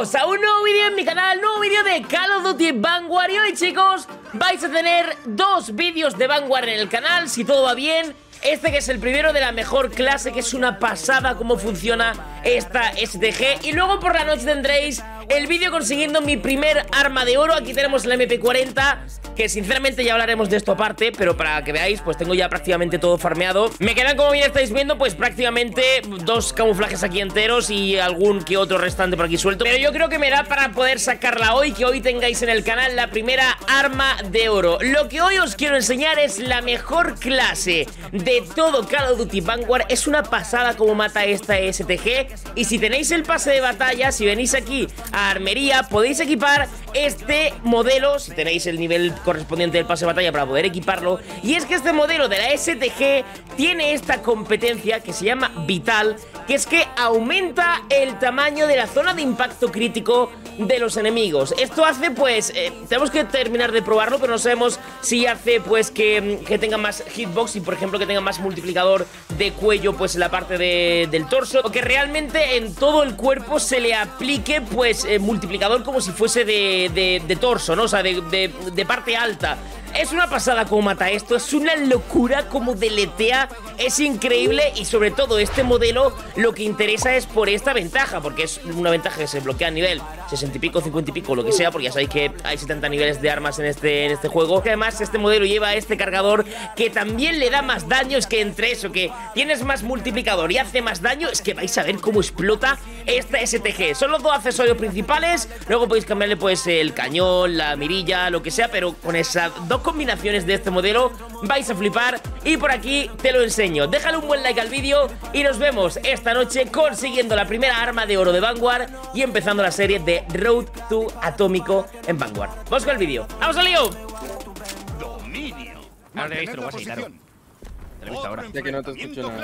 Bienvenidos a un nuevo vídeo en mi canal, nuevo vídeo de Call of Duty Vanguard. Y hoy, chicos, vais a tener dos vídeos de Vanguard en el canal, si todo va bien. Este que es el primero de la mejor clase, que es una pasada cómo funciona esta STG. Y luego por la noche tendréis el vídeo consiguiendo mi primer arma de oro. Aquí tenemos la MP40, que sinceramente ya hablaremos de esto aparte, pero para que veáis, pues tengo ya prácticamente todo farmeado. Me quedan, como bien estáis viendo, pues prácticamente dos camuflajes aquí enteros y algún que otro restante por aquí suelto. Pero yo creo que me da para poder sacarla hoy, que hoy tengáis en el canal la primera arma de oro. Lo que hoy os quiero enseñar es la mejor clase de todo Call of Duty Vanguard. Es una pasada como mata esta STG. Y si tenéis el pase de batalla, si venís aquí a armería, podéis equipar este modelo, si tenéis el nivel correspondiente del pase de batalla para poder equiparlo. Y es que este modelo de la STG tiene esta competencia que se llama Vital, que es que aumenta el tamaño de la zona de impacto crítico de los enemigos. Esto hace, pues, tenemos que terminar de probarlo, pero no sabemos si hace, pues, que tenga más hitbox y, por ejemplo, que tenga más multiplicador de cuello, pues, en la parte del torso, o que realmente en todo el cuerpo se le aplique, pues, multiplicador como si fuese de torso, ¿no? O sea, de parte alta. Es una pasada como mata esto, es una locura como deletea, es increíble. Y sobre todo este modelo lo que interesa es por esta ventaja, porque es una ventaja que se bloquea a nivel 60 y pico, 50 y pico, lo que sea, porque ya sabéis que hay 70 niveles de armas en este juego. Que además este modelo lleva este cargador que también le da más daño. Es que entre eso, que tienes más multiplicador y hace más daño, es que vais a ver cómo explota esta STG. Son los dos accesorios principales, luego podéis cambiarle pues el cañón, la mirilla, lo que sea, pero con esas dos combinaciones de este modelo vais a flipar. Y por aquí te lo enseño. Déjale un buen like al vídeo y nos vemos esta noche consiguiendo la primera arma de oro de Vanguard y empezando la serie de Road to Atómico en Vanguard. Vamos con el vídeo. ¡Vamos al lío! Dominio. Ahora te he visto, lo vas a quitar. Te lo he visto ahora. Ya que no te escucho nada.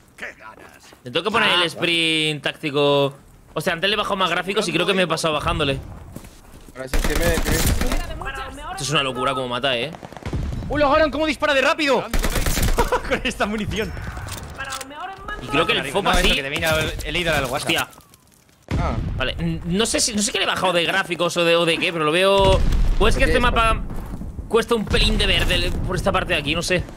Le tengo que poner el sprint táctico. O sea, antes le he bajado más gráficos y creo que me he pasado bajándole. Ahora sí que me... Esto es una locura como mata, ¡Hola, Garan! ¿Cómo dispara de rápido? Con esta munición. Y creo que el FOPA sí. He leído al WhatsApp. Hostia. Ah. Vale, no sé qué le he bajado de gráficos o de qué, pero lo veo. Pues que este mapa cuesta un pelín de verde por esta parte de aquí, no sé.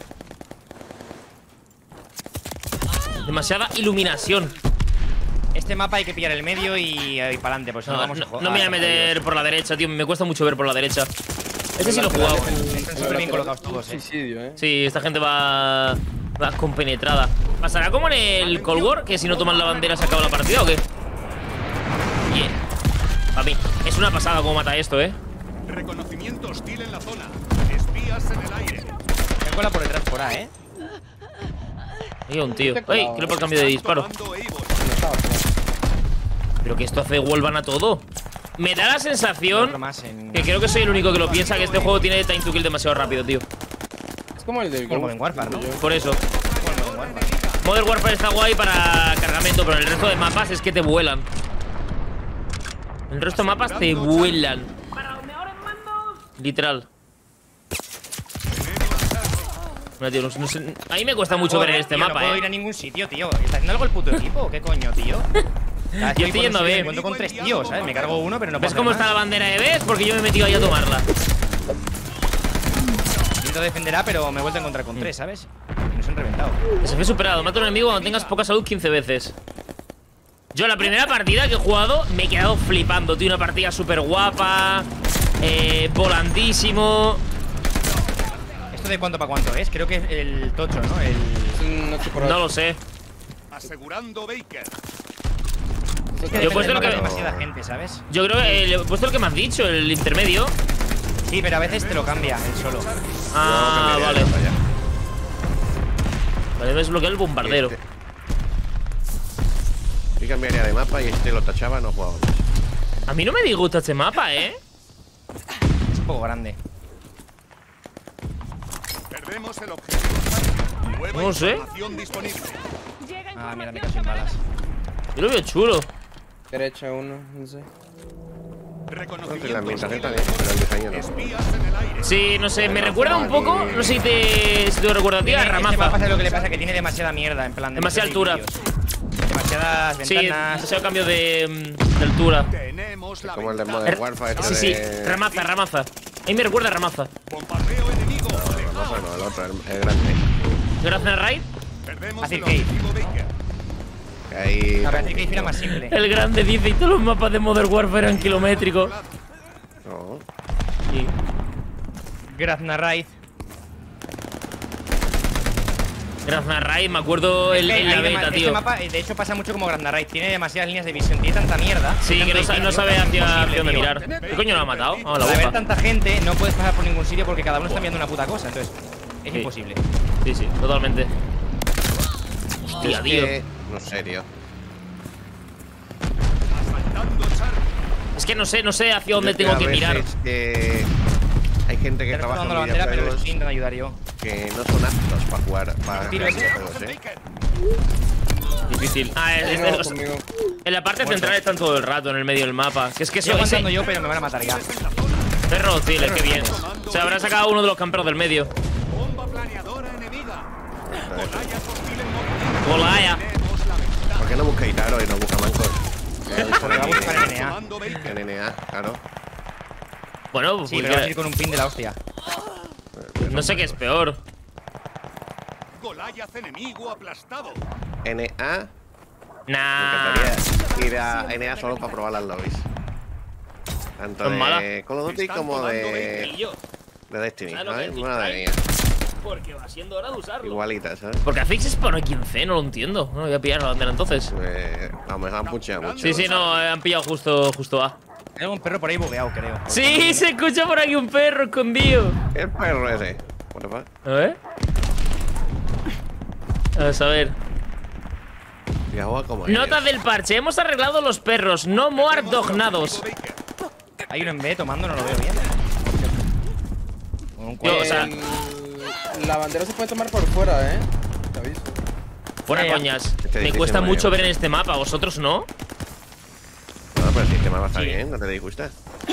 Demasiada iluminación. Este mapa hay que pillar el medio y para adelante, pues no me voy a meter por la derecha, tío. Me cuesta mucho ver por la derecha. Este sí lo he jugado. Están súper bien colocados todos, Suicidio, Sí, esta gente va compenetrada. ¿Pasará como en el Cold War? Que si no toman la bandera se acaba la partida o qué. Bien. Papi, es una pasada como mata esto, Reconocimiento hostil en la zona. Espías en el aire. Me cuela por detrás por A, Hay un tío. ¡Ey! Creo por cambio de disparo. Pero que esto hace Wolvan a todo. Me da la sensación que creo que soy el único que lo piensa, que este juego tiene time to kill demasiado rápido, tío. Es como el del Modern Warfare, ¿no? Por eso. Modern Warfare está guay para cargamento, pero el resto de mapas es que te vuelan. El resto de mapas te vuelan. Literal. Mira, tío, no sé. A mí me cuesta mucho ver este mapa, No puedo ir a ningún sitio, tío. ¿Está haciendo algo el puto equipo? ¿Qué coño, tío? Yo estoy yendo a B. Me encuentro con 3 tíos, ¿sabes? Me cargo uno, pero no puedo. ¿Ves cómo está la bandera de B? Porque yo me he metido ahí a tomarla. Intento defender A, pero me he vuelto a encontrar con 3, ¿sabes? Y nos han reventado. Desafío superado. Mata a un enemigo cuando tengas poca salud 15 veces. Yo la primera partida que he jugado me he quedado flipando, tío. Una partida súper guapa, volandísimo. ¿Esto de cuánto para cuánto es? Creo que es el tocho, ¿no? No lo sé. Asegurando Baker. Es que yo he puesto lo que demasiada gente, ¿sabes? Yo creo que he puesto lo que me has dicho, el intermedio. Sí, pero a veces te lo cambia él solo. Ah, vale. Vale, desbloquear el bombardero. Yo cambiaría de mapa y este lo tachaba, no jugaba más. A mí no me disgusta este mapa, Es un poco grande. Perdemos el objetivo. Nueva No sé. información disponible. Ah, mira, me quedo sin balas. Yo lo veo chulo. Derecha uno, no sé. Entonces la ambientación también, pero el diseño no. Espías en el aire. Sí, no sé, me recuerda un poco. No sé si te recuerda a ti, a Este mapa Ramaza. es lo que le pasa, que tiene demasiada mierda, en plan de Demasiada altura. demasiada demasiadas Sí, ventanas. demasiado cambio de altura. Tenemos la Como el de ventaja. Modern Warfare. Sí, sí, Ramaza, Ramaza. A mí me recuerda a Ramaza. Bombardeo enemigo. No, el otro, el grande. Gracias, Raid. Perdemos Fácil el cave. objetivo Baker. Que ahí. La verdad es que era más simple. El grande dice, y todos los mapas de Modern Warfare eran kilométricos. No. Sí. Graznarraid. Graznarraid, me acuerdo en la beta, tío. Este mapa, de hecho, pasa mucho como Graznarraid. Tiene demasiadas líneas de visión, tiene tanta mierda. Sí, que no sabe hacia dónde tío. mirar. ¿Qué coño lo ha matado? Ah, la Al haber boca. tanta gente, no puedes pasar por ningún sitio porque cada uno está viendo una puta cosa. Entonces, es Sí. imposible. Sí, sí, totalmente. Hostia, Es tío. que, no sé, tío. Asaltando Charlie. Es que no sé hacia dónde Es que tengo a que mirar. veces que hay gente que Te trabaja dando en la bandera, pero videojuegos estoy intentando ayudar yo. que no son aptos para jugar para Tiro este ese. juegos, Baker. Difícil. Ah, No, conmigo. en la parte central están todo el rato en el medio del mapa. Que es que Estoy eso aguantando ese yo, pero me van a matar ya. perro, sí, qué bien. Se habrá sacado uno de los camperos del medio. Bomba planeadora enemiga. Goliath hostil en movimiento. Golaya. Tenemos la ventaja. ¿Por qué no buscáis Taro y no busca Mancos? Porque va a buscar NNA. Tomando Baker. En NA, claro. Bueno, pues Sí, pero va a ir con un pin de la hostia. no sé qué es peor. Goliath enemigo aplastado. NA. Me Nah. encantaría ir a NA solo para probar las lobbies. Tanto No es mala. de Call of Duty como de Destiny, ¿Sabes lo que ¿sabes? es Madre Big mía. Porque va siendo hora de usarlo. Igualitas, ¿sabes? Porque hacéis spawn aquí en C, no lo entiendo. No voy a pillar la bandera entonces. A lo mejor han pucheado mucho. Sí, sí, no, han pillado justo A. Hay un perro por ahí bugueado, creo. Sí, se escucha por aquí un perro escondido. El perro ese. What the fuck? A ver. Vamos a ver. Y agua como Nota ellos. del parche. Hemos arreglado los perros. No more dognados. Hay uno en B tomando, no lo veo bien. Con un Yo, o sea, La bandera se puede tomar por fuera, Te aviso. fuera ya. coñas. Este Me edificio cuesta no mucho llega. ver en este mapa. ¿Vosotros no? No, pero el sistema va a estar Sí. bien, no te disgusta.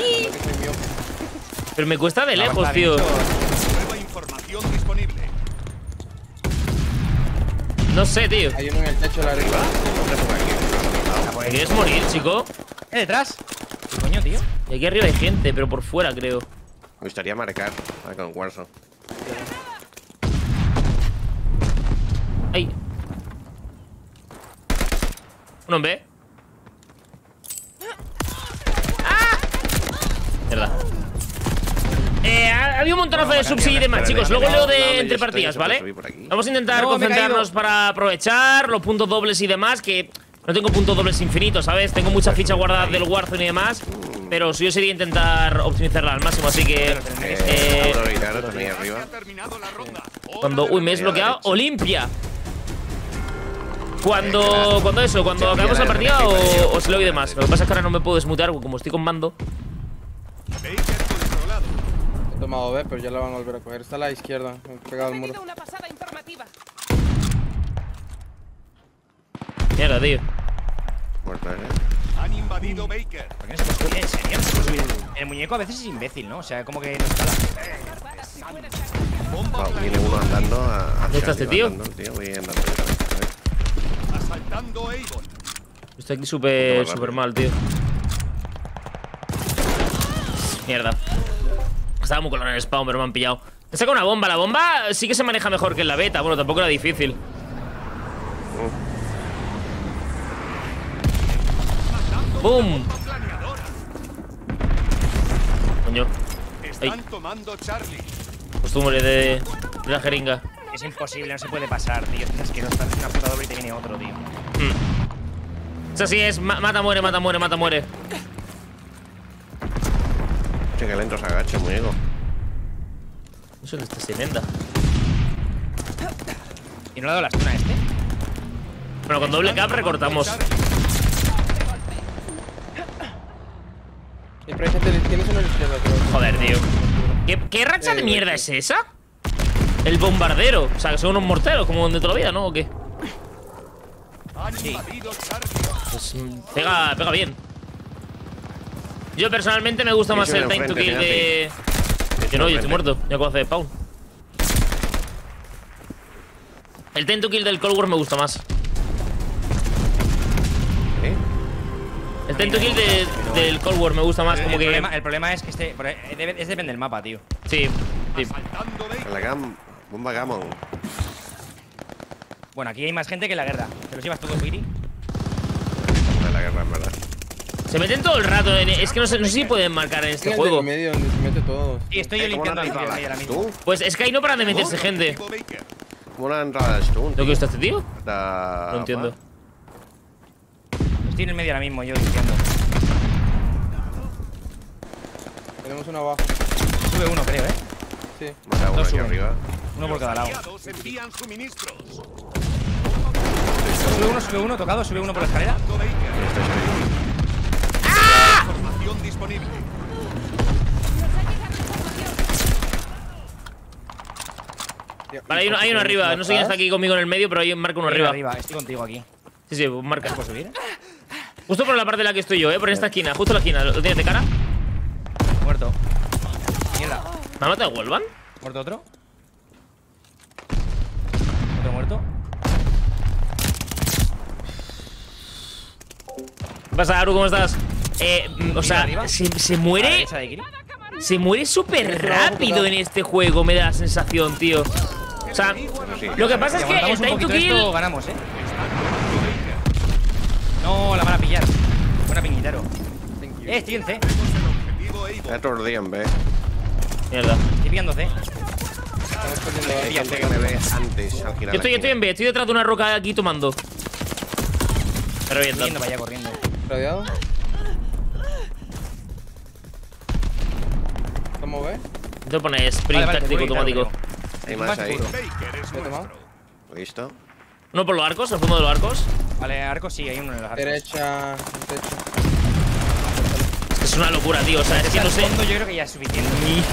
Pero me cuesta de No, lejos, está tío. bien, Nueva información disponible. No sé, tío. Hay uno en el techo de la arriba. ¿Te quieres morir, chico? detrás? ¿Qué coño, tío? Y aquí arriba hay gente, pero por fuera, creo. Me gustaría marcar con Warzone. Ay. Uno en B. ¡Ah! Mierda. Había un montonazo de subs y demás, chicos. Luego leo de entre partidas, ¿vale? Vamos a intentar No, me he concentrarnos caído. para aprovechar los puntos dobles y demás. Que no tengo puntos dobles infinitos, ¿sabes? Tengo muchas fichas guardadas del Warzone y demás. Pero suyo sería intentar optimizarla al máximo, así que. Aurora y Taro tenéis Se arriba. ha terminado la ronda. Cuando. Uy, me he desbloqueado. Olimpia. Cuando acabemos la partida o se lo y demás. Lo que pasa es que ahora no me puedo desmutear porque como estoy con mando. Baker controlado. He tomado B, pero ya la van a volver a coger. Está a la izquierda, pegado al muro. Recibido una pasada informativa. Mierda, tío. Muerto, Han invadido Baker. ¿Por qué no se puede subir? ¿En serio? No se puede subir. El muñeco a veces es imbécil, ¿no? O sea, como que no escala. Bomba Wow, viene planeadora. uno andando a. ¿Dónde está este tío? Voy andando yo también. Asaltando Avon. Estoy aquí súper mal, tío. Mierda. Estaba muy colón en el spawn, pero me han pillado. He sacado una bomba. La bomba sí que se maneja mejor que en la beta. Bueno, tampoco era difícil. ¡Bum! Planeadora. Coño. Están tomando Charlie. Costumbre de la jeringa. Es imposible, no se puede pasar, tío. Es asqueroso, estás en una puta doble y te viene otro, tío. Eso sí es. Mata, muere, mata, muere, mata, muere. Che, que lento se agacha, muñeco. No sé dónde está ese menda. ¿Y no le ha dado la stun a este? Bueno, con doble cap recortamos. Siempre hay gente, tienes uno a la izquierda, creo. Joder, tío. ¿Qué racha de mierda es esa? El bombardero. O sea, que son unos morteros, como de toda la vida, ¿no? ¿O qué? Han invadido Charlie. Pues pega bien. Yo personalmente me gusta más Tienes el uno time to enfrente, kill de. Que no, yo estoy muerto. Ya puedo hacer spawn. El time to kill del Cold War me gusta más. El time to kill del Cold War me gusta más, como que. El problema es que depende del mapa, tío. Sí, sí. Asaltando Baker. La bomba Gammon. Bueno, aquí hay más gente que en la guerra. ¿Te los llevas todos, Piri? De la guerra, en verdad. Se meten todo el rato. Es que no sé si pueden marcar en este juego. En medio donde se mete todo. Sí, estoy yo limpiando el medio ahora mismo. ¿Tú? Pues es que ahí no paran de meterse gente. Objetivo Baker. ¿Cómo la entrada es tú? ¿Lo que está este tío? No No entiendo. Estoy en el medio ahora mismo, yo limpiando. Tenemos una abajo. Sube uno, creo, Sí. Mata uno Dos aquí suben. arriba. Uno por cada lado. Aliados envían suministros. Sube uno, tocado, sube uno por la escalera. Asaltando Baker. ¡Ah! Información disponible. Vale, hay uno arriba. No sé quién está aquí conmigo en el medio, pero hay marca uno arriba. Estoy contigo aquí. Sí, sí, marca. ¿Puedo subir? Justo por la parte en la que estoy yo, por esta esquina. Justo la esquina. ¿Lo tienes de cara? Muerto. Mierda. ¿Me ha matado Wolvan? ¿Muerto otro? ¿Otro muerto? ¿Qué pasa, Aru? ¿Cómo estás? O sea, arriba. se ¿A la muere. derecha de Kiri? Se muere súper rápido en este juego, me da la sensación, tío. O sea, lo que pasa es Si que el aguantamos un time to poquito kill. esto, ganamos, No, la van a pillar. Buena piñitaro. Estoy en C. Objetivo Evo. Otro día en B. Mierda. Estoy pillando C. Estamos perdiendo Hay gente que me ve antes al girar. Yo estoy en B, estoy detrás de una roca aquí tomando. Me revienta. Corriendo, vaya corriendo. ¿Radiado? ¿Cómo ve? Te pones sprint Vale, táctico seguro, automático. claro. Hay más ahí. seguro. Baker es ¿Lo he tomado? nuestro. ¿Listo? Uno por los arcos, al fondo de los arcos. Vale, arco sí, hay uno en los arcos. Derecha, techo. Es que es una locura, tío. O sea, es que no sé. Fondo yo creo que ya es suficiente.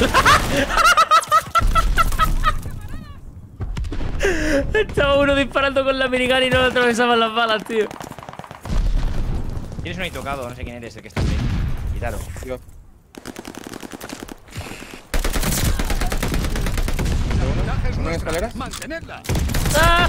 Estaba uno disparando con la minigun y no le atravesaban las balas, tío. Tienes uno ahí tocado, no sé quién eres el que está ahí. Quítalo. Yo. Ventaja es ¿Una nuestra. escalera? Mantenerla. ¡Ah!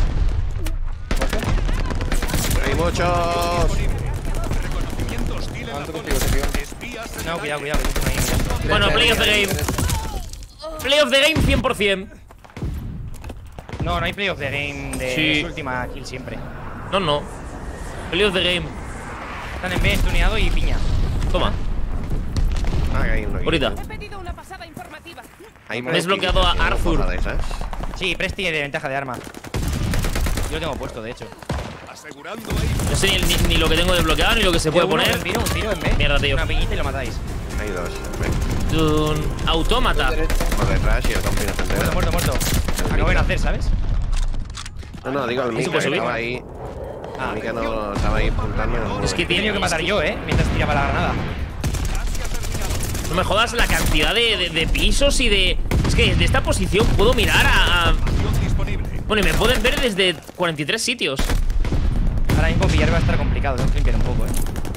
¡Hay muchos! Reconocimiento hostil en la Avanzo zona. contigo, te pido. Espías en No, el cuidado, aire. cuidado, que tengo ahí. Bueno, Derecha, play of the derecha, game. derecha. Play of the game 100%. No, no hay play of the game de Sí. su última kill siempre. No, no. Play of the game. Están en B, stuneado y piña. Toma. Ah, que hay uno aquí. Ahorita. He pedido una pasada informativa. Hay Me he desbloqueado a Arthur. De esas. Sí, Presti de ventaja de arma. Yo lo tengo puesto, de hecho. Asegurando ahí. No sé ni lo que tengo desbloqueado ni lo que se puede Uno, poner. Un tiro en B. Mierda, tío. Una piñita y lo matáis. Hay dos. Ven. Un autómata. Derecha. Por detrás y el campino Muerto, central. muerto. Acabo de nacer, ¿sabes? No, digo, el ¿Eso Mika puede subir? estaba ahí. Ah, El Mika no estaba ahí apuntando. Es que he tenido que matar yo, mientras tiraba la granada. No me jodas la cantidad de pisos y de. Es que de esta posición puedo mirar a. Información disponible. Bueno, y me pueden ver desde 43 sitios. Ahora mismo pillar va a estar complicado, tengo que limpiar un poco,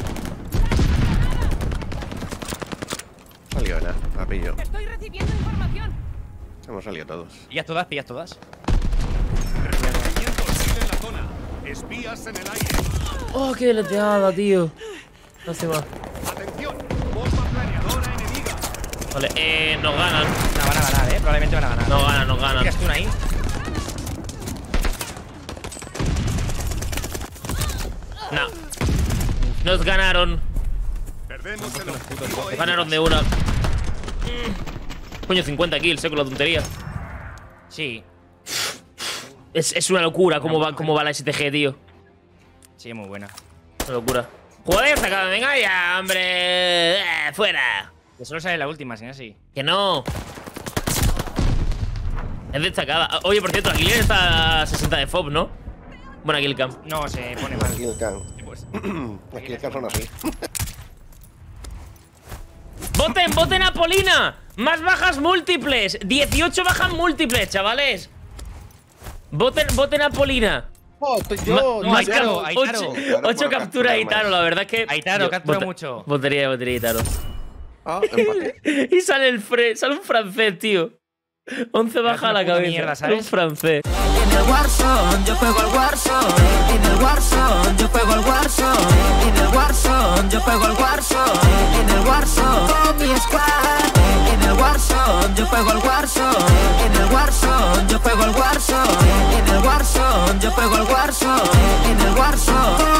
Salió nada, la pillo. Estoy recibiendo información. Hemos salido todos. Pillas todas, pillas todas. Reconocimiento hostil en la zona. Espías en el aire. Oh, qué deleteada, tío. Lástima. Atención. Bomba planeadora enemiga. Vale, nos ganan. No, van a ganar, probablemente van a ganar. Nos ganan, nos ganan. Tiras tú una ahí. No. Nos ganaron. Perdemos el objetivo Nos Evo. ganaron de una. Coño, 50 kills, con la tontería. Sí, Es una locura cómo va la STG, tío. sí, muy buena. Una locura. Jugador destacado, venga ya, hombre. Fuera. Que solo sale la última, sin así. Que no. Es destacada. Oye, por cierto, Aguilera está a 60 de FOB, ¿no? Buena kill cam. No, se pone mal. Aquí el can. Pues, Aquí el can son así. ¡Voten a Polina! Más bajas múltiples. 18 bajas múltiples, chavales. Voten a Polina. Oh, yo. No, Aitaro, Aitaro. 8 capturas a Aitaro, la verdad es que. Aitaro, yo captura mucho. Votaría a Aitaro. Ah, empate. Y sale sale un francés, tío. 11 baja a la puta cabeza. mierda, Sale un ¿sabes? francés. En el Warzone, yo juego al Warzone. En el Warzone, yo juego al Warzone. En el Warzone, juego al Warzone, en el Warzone, con mi squad. En el Warzone, yo juego al Warzone, en el Warzone, yo juego al Warzone, en el Warzone, yo juego al Warzone, en el Warzone.